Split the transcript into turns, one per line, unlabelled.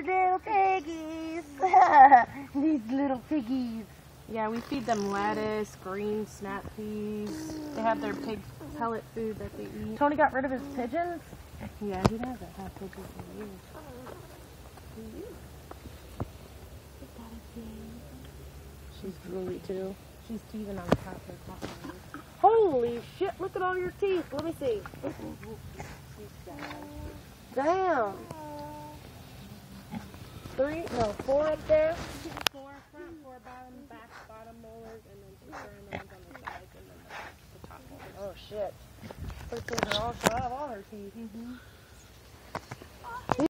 little piggies. These little piggies.
Yeah, we feed them lettuce, green snap peas. They have their pig pellet food that they eat.
Tony got rid of his pigeons?
Yeah, he doesn't have pigeons in years. She's drooly too. She's teething on the top of her cotton.
Holy shit, look at all your teeth. Let me see. Damn. 4 up there.
4 front, 4 bottom, back, bottom molars, and then 2 certain ones on the sides, and then the top molars.
Oh shit. Those things are all shot of all her teeth.